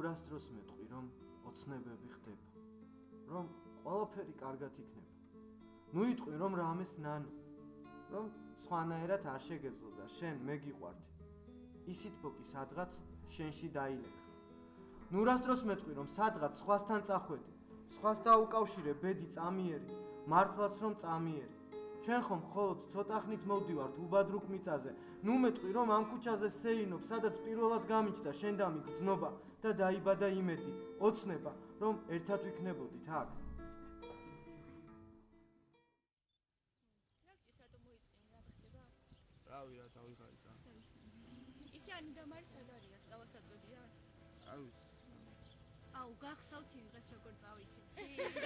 ნურასდროს მეტყვი, რომ ოცნებები ხდება, რომ ყველაფერი კარგად იქნება. ნუ იტყვი, რომ რამეს ნანო, რომ სხვანაირად არ შეგეძლო და შენ მეგიყვარდი. ისით ბოკი სადღაც შენში დაილეკა. ნურასდროს მეტყვი, რომ სადღაც სხვასთან წახვედი, სხვას დაუკავშირე ბედი წამიერი, მართლაც რომ წამიერი. ჩვენ ხომ მხოლოდ ცოტა ხნით მოვდივართ უბადრუკ მიწაზე. ნუ მეტყვი, რომ ამ ქუჩაზე სეინობ, სადაც პირველად გამიჩნდა შენდამი გრძნობა და დაიბადა იმედი, ოცნება, რომ ერთად ვიქნებოდით აქ. რავი რა დავიღალი ძა. ისე არ ნიდამარი სად არის სწავლასაწოდია? არ ვიცი. აუ გახსოვთ იმ დღეს როგორ წავიქეცი?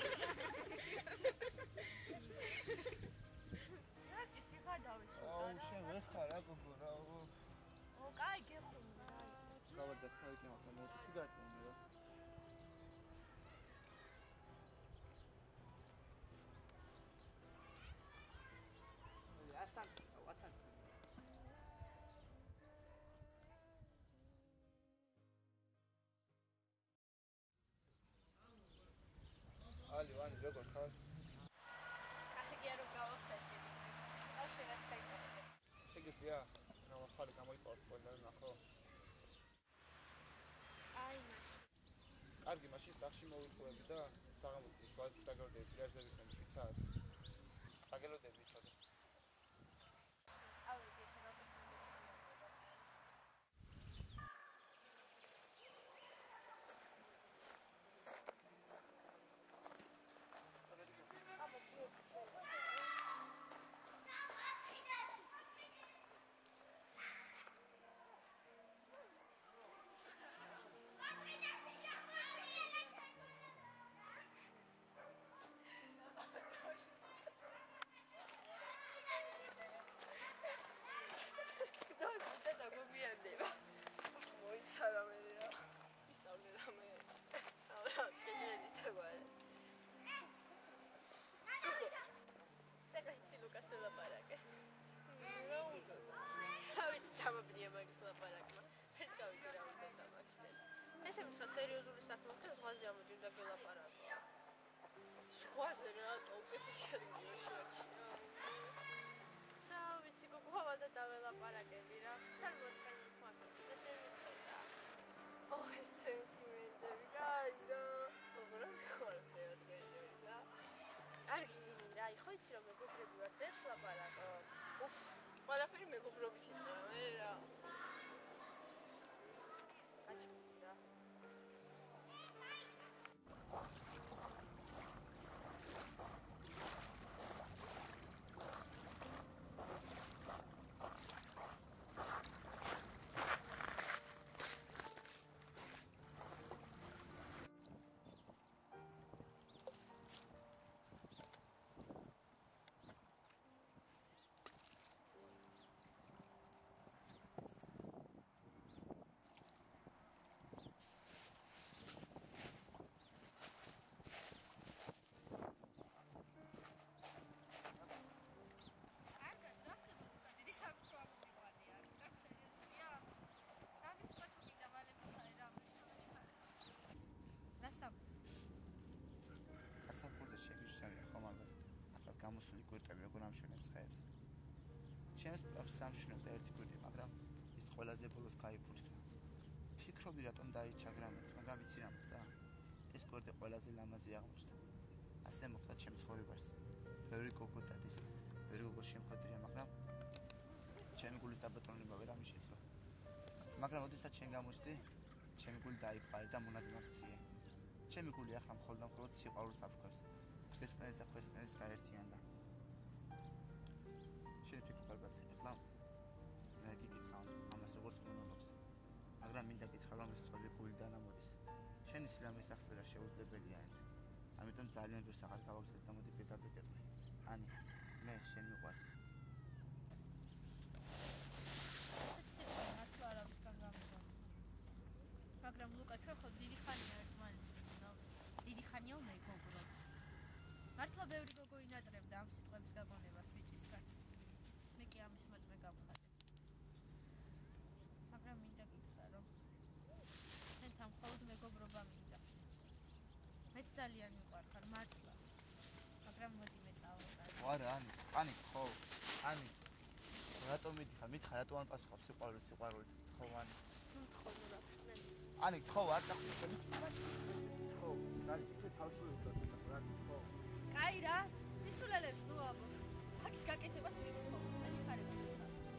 ნახე სიხადავით სულ. აუ შენ ვერ ხარ რა გოგო რა. ო კაი გეხუნდა. გავარ და საერთოდ ახლა მოვწი გაკეთე რა. ასანც ალი ვანი როგორ ხარ? კახია რომ გავახსენე ის. აუ შენას кайფობსე. შეგიძლია ნახალი გამოიყავს ყველა ნახო. აი მაშ. კარგი, მაშინ სახში მოვიყვები და საღამოთი ვაზის დაგავდები პლაჟზე ვიქნები შვიცარს. დაგელოდები ცოტა. სერიოზული საქმეა ზღვაზე ამოძიმდა გელაპარაკო. ზღვაზე რა ტოპები შეგვიჩია. რა ვიცი გოგოა და დაველაპარაკები რა. თან მოწყენი ფაქტი და შევიცოდა. ო ეს სენტიმენტები გაიგო. როგორ ხორდება დღეშევიცა. კარგი რა ხო იცი რომ მეგობრები ვართ და შლაპარაკო. უფ ყველაფერი მეგობრობის იწყება რა. ასაფხულზე შეგვიშავია ხომ ალბათ. ახლა გამოსული კვირტები როგორ ამშვენებს ხეებს. ჩემს პარკს სამშვენებდა ერთი კვირტი, მაგრამ ის ყველაზე ბოლოს გაიფურჩა. ფიქრობდი რატომ დაიჩაგრამეთ, მაგრამ იცი რა მოხდა? ეს კვირტი ყველაზე ლამაზი აღმოჩნდა. ასე მოხდა ჩემს ცხოვრებაში. ბევრი გოგო დადის, ბევრი გოგო შემხვედრია, მაგრამ ჩემი გულის დაბატონება ვერ ამიშეცვა. მაგრამ ოდესაც შენ გამოჩდი, ჩემი გული დაიფყარე და მონადმაქციე. ჩემი გული ახლა მხოლოდ სიყვარულს აფრქვევს. ქსესკნეს და ხვესკნეს გაერთიანდა. შენ ფიქრობ ახლა მე გიკითხავ ამას როგორც მონოლოგს. მაგრამ მინდა გითხრა რომ ეს სწორი გულიდან ამოდის. შენი სილამის აღწერა შეუძლებელია ერთ. ამიტომ ძალიან ბევრს აღარ გავაგზავნე და მოდი პირდაპირ. ანი, მე შენ მიყვარს. მაგრამ ლუკა ჩვენ ხო დიდი ხანია ერთმანეთს ვიცნობ. დიდი ხანია მეგობრო. მართლა ბევრი გოგო ინატრებდა ამ სიტყვების გაგონებას ბიჭისგან. მე კი ამის მოწმე გავხადე. მაგრამ მინდა გითხრა რომ შენთან მხოლოდ მეგობრობა ძალიან მიყვარხარ, მართლა. მაგრამ მოდი მე წავყავ. არა, ani ხო. ani რატომ მითხარ, რატომ არ პასუხობ სიყვარულით, ხო, ani. ხო, რა ხსნე. ani ხო, არ წახდები. ხო, დარჩიცე თავსული უკეთო, რა ხო. კაი რა, სისულელებს ნუ აბო. აქის გაკეთებას ვიკითხავს, აჩქარებს მეცა.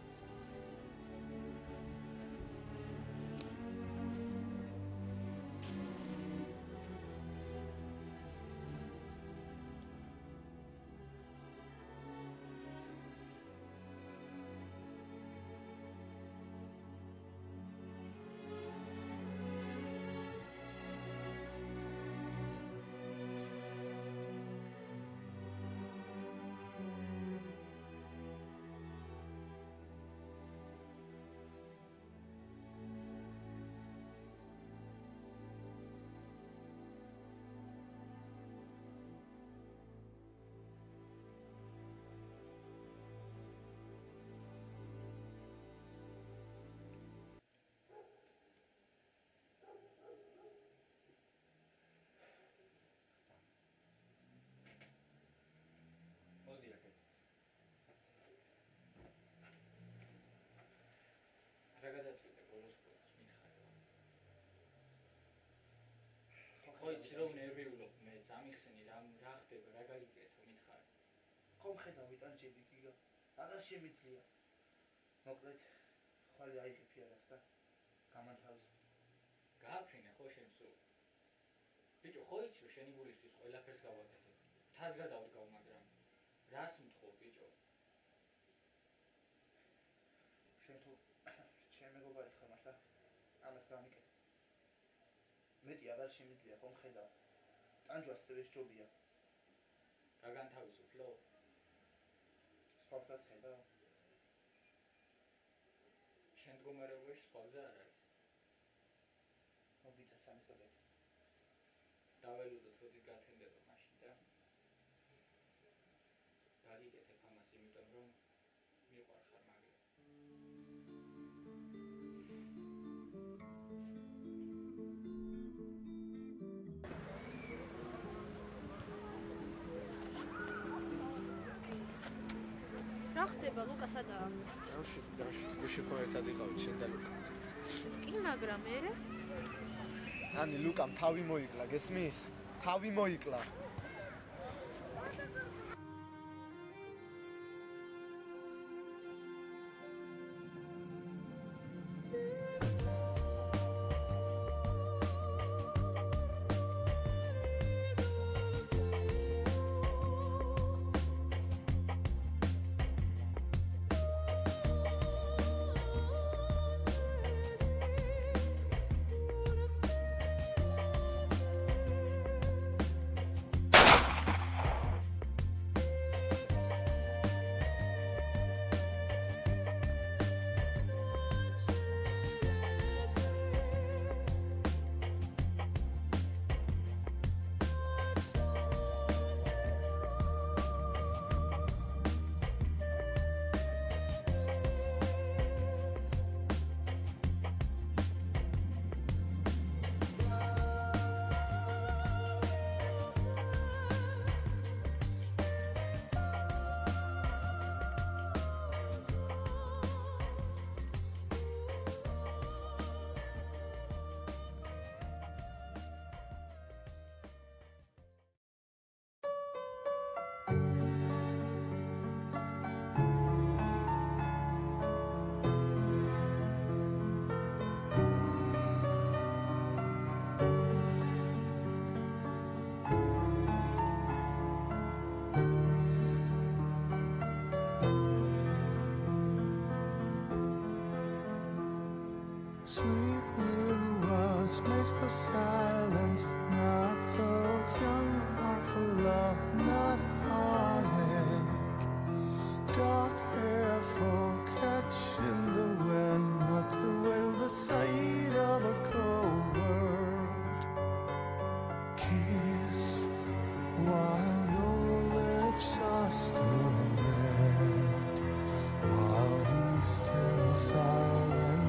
რა გადაწყვიტე ბოლოს მითხარ. ხო იცი რომ ნერვიულობ მე წამიხსენი რა ხდება რა გაიგეთო მითხარ. ხომ ხედავ იტანჯები გიგა. აღარ შემიძლია. მოკლედ ხვალე აიღე ფიარას და გამანთავისუფლე. გააფრინე ხო შენ სულ. ბიჭო ხო იცი რომ შენი გულისთვის ყველაფერს გავაკეთებ. თავს გადავდგავ მაგრამ რას მთხოვ ბიჭო? შენ თუ ჩემ მეგობარი ხარ მართლა ამას გამიკეთე. მეტი აღარ შემიძლია ხომ ხედავ. ტანჯვას წევს ჯობია. გაგანთავისუფლო? სხვასაც ხედავ. შენ მდგომარეობაში სხვა გზა არ არის. მოგიწევს ამის გაკეთება. დაველოდოთ როდის გათენდება მაშინ და დაგიკეთებ ამას იმიტომ რომ მიყვარხარ მაგრამ რა ხდება ლუკა სადაა? გუში ხო ერთად იყავით შენ და ლუკა. კი, მაგრამ მერე? ani ლუკამ თავი მოიკლა, გესმის? თავი მოიკლა. Sweet little words made for silence, not so young, heart for love, not heartache. Dark hair for catching the wind, not to wail the sight of a cold world. Kiss while your lips are still red, while he's still silent.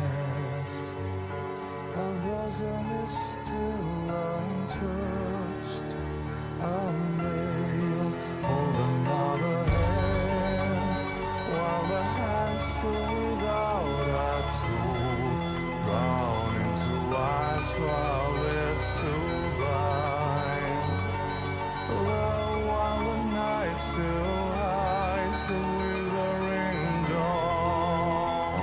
Our bosom is still untouched. unveiled, hold another hand, while the hand still without a tool, brown into ice while it's still blind. While the night still hides the withering dawn.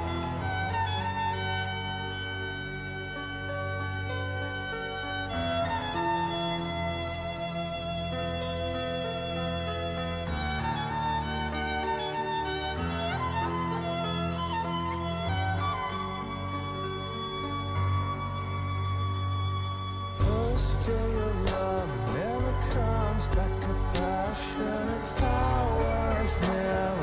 First day of love never comes back, a passionate hours never